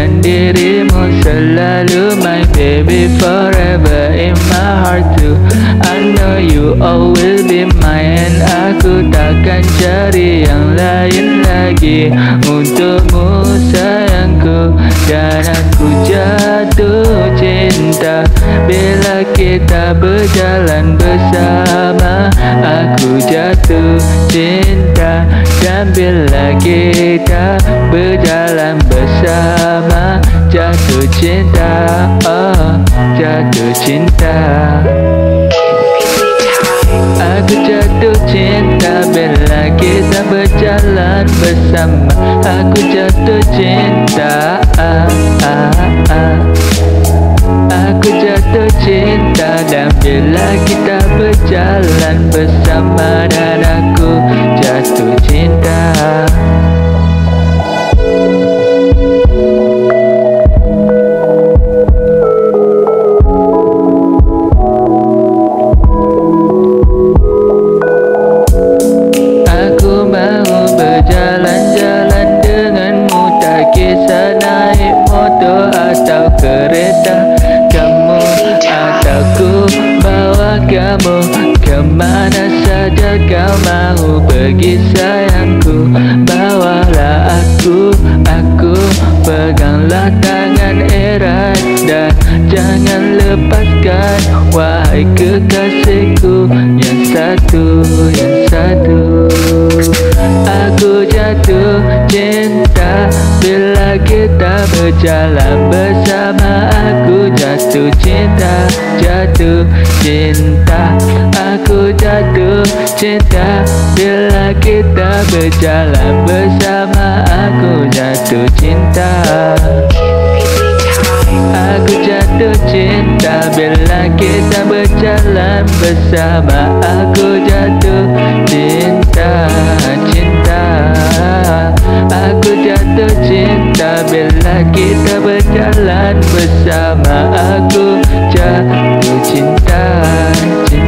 dengan dirimu selalu, my baby, forever in my heart too. I know you all will be mine. Aku takkan cari yang lain lagi untukmu sayangku. Dan aku jatuh cinta bila kita berjalan bersama. Aku jatuh cinta dan bila kita berjalan bersama. Jatuh cinta, oh jatuh cinta. Aku jatuh cinta bila kita berjalan bersama. Aku jatuh cinta, Aku jatuh cinta dan bila kita berjalan bersama. Dan aku jatuh cinta. Berjalan-jalan denganmu, tak kisah naik motor atau kereta. Kamu atau ku bawa kamu kemana saja kau mau pergi sayangku. Bawalah aku peganglah tangan erat dan jangan lepaskan, wahai kekasihku yang satu, yang satu. Aku jatuh cinta bila kita berjalan bersama. Aku jatuh cinta, jatuh cinta. Aku jatuh cinta bila kita berjalan bersama. Aku jatuh cinta. Aku jatuh cinta bila kita berjalan bersama. Aku jatuh cinta, cinta. Aku jatuh cinta bila kita berjalan bersama. Aku jatuh cinta, cinta.